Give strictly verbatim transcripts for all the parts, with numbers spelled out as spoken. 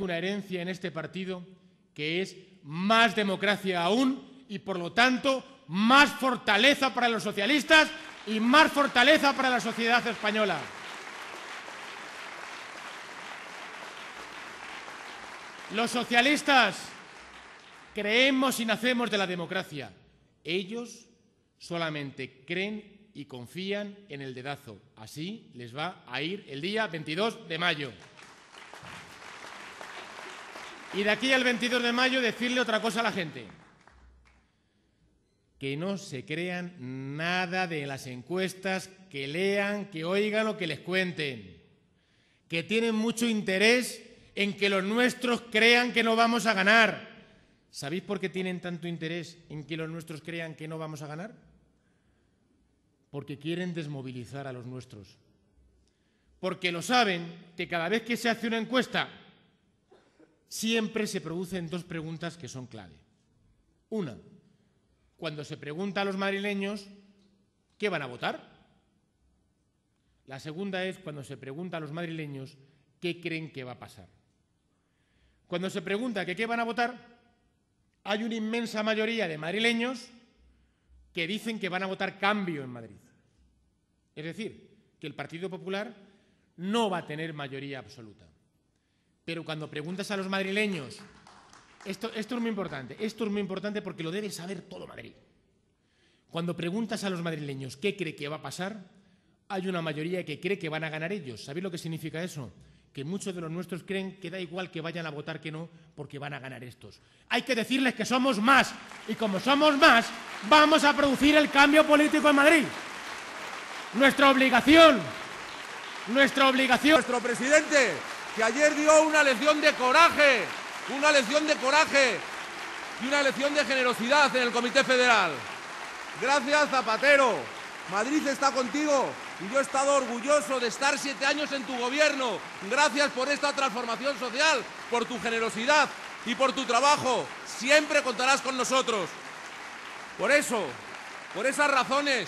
una herencia en este partido que es más democracia aún y, por lo tanto, más fortaleza para los socialistas y más fortaleza para la sociedad española. Los socialistas creemos y nacemos de la democracia. Ellos solamente creen y confían en el dedazo. Así les va a ir el día veintidós de mayo. Y de aquí al veintidós de mayo decirle otra cosa a la gente. Que no se crean nada de las encuestas, que lean, que oigan o que les cuenten. Que tienen mucho interés en que los nuestros crean que no vamos a ganar. ¿Sabéis por qué tienen tanto interés en que los nuestros crean que no vamos a ganar? Porque quieren desmovilizar a los nuestros. Porque lo saben que cada vez que se hace una encuesta, siempre se producen dos preguntas que son clave. Una, cuando se pregunta a los madrileños ¿qué van a votar? La segunda es cuando se pregunta a los madrileños ¿qué creen que va a pasar? Cuando se pregunta que qué van a votar, hay una inmensa mayoría de madrileños que dicen que van a votar cambio en Madrid. Es decir, que el Partido Popular no va a tener mayoría absoluta. Pero cuando preguntas a los madrileños, esto, esto es muy importante, esto es muy importante porque lo debe saber todo Madrid. Cuando preguntas a los madrileños qué cree que va a pasar, hay una mayoría que cree que van a ganar ellos. ¿Sabéis lo que significa eso? Que muchos de los nuestros creen que da igual que vayan a votar que no, porque van a ganar estos. Hay que decirles que somos más, y como somos más, vamos a producir el cambio político en Madrid. Nuestra obligación, nuestra obligación... Nuestro presidente, que ayer dio una lección de coraje, una lección de coraje y una lección de generosidad en el Comité Federal. Gracias, Zapatero. Madrid está contigo y yo he estado orgulloso de estar siete años en tu gobierno. Gracias por esta transformación social, por tu generosidad y por tu trabajo. Siempre contarás con nosotros. Por eso, por esas razones,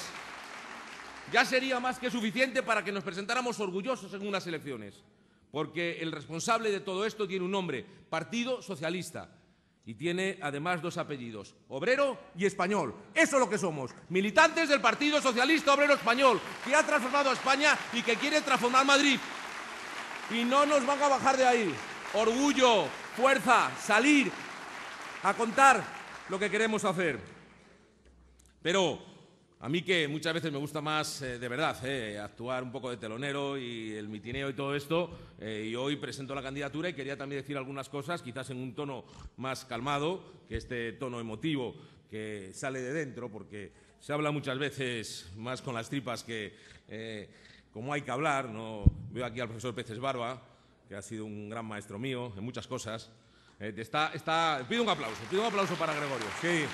ya sería más que suficiente para que nos presentáramos orgullosos en unas elecciones. Porque el responsable de todo esto tiene un nombre, Partido Socialista. Y tiene además dos apellidos, obrero y español. Eso es lo que somos, militantes del Partido Socialista Obrero Español, que ha transformado a España y que quiere transformar Madrid. Y no nos van a bajar de ahí. Orgullo, fuerza, salir a contar lo que queremos hacer. Pero a mí, que muchas veces me gusta más, eh, de verdad, eh, actuar un poco de telonero y el mitineo y todo esto, eh, y hoy presento la candidatura y quería también decir algunas cosas, quizás en un tono más calmado que este tono emotivo que sale de dentro, porque se habla muchas veces más con las tripas que eh, como hay que hablar. No veo aquí al profesor Peces Barba, que ha sido un gran maestro mío en muchas cosas. Eh, está, está, pido un aplauso, pido un aplauso para Gregorio.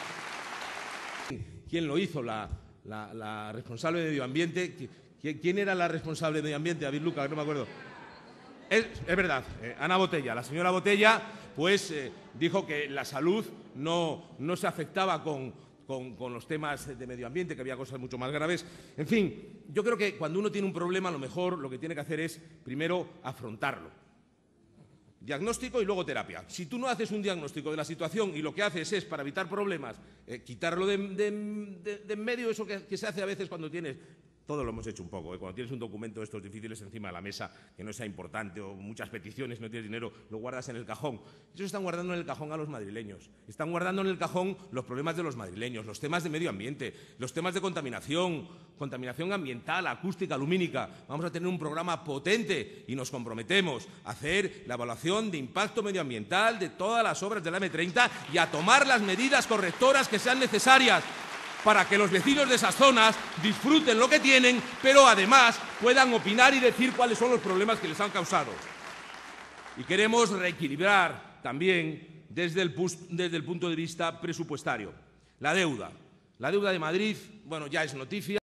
Sí. ¿Quién lo hizo? La... La, la responsable de Medio Ambiente. ¿Quién era la responsable de Medio Ambiente? David Luca, no me acuerdo. Es, es verdad, eh, Ana Botella. La señora Botella pues, eh, dijo que la salud no, no se afectaba con, con, con los temas de medio ambiente, que había cosas mucho más graves. En fin, yo creo que cuando uno tiene un problema, lo mejor lo que tiene que hacer es, primero, afrontarlo. Diagnóstico y luego terapia. Si tú no haces un diagnóstico de la situación y lo que haces es, para evitar problemas, eh, quitarlo de, de, de, de en medio, eso que, que se hace a veces cuando tienes... Todos lo hemos hecho un poco, ¿eh? Cuando tienes un documento de estos difíciles encima de la mesa, que no sea importante, o muchas peticiones, no tienes dinero, lo guardas en el cajón. Ellos están guardando en el cajón a los madrileños. Están guardando en el cajón los problemas de los madrileños, los temas de medio ambiente, los temas de contaminación, contaminación ambiental, acústica, lumínica. Vamos a tener un programa potente y nos comprometemos a hacer la evaluación de impacto medioambiental de todas las obras de la eme treinta y a tomar las medidas correctoras que sean necesarias para que los vecinos de esas zonas disfruten lo que tienen, pero además puedan opinar y decir cuáles son los problemas que les han causado. Y queremos reequilibrar también desde el, desde el punto de vista presupuestario. La deuda. La deuda de Madrid, bueno, ya es noticia.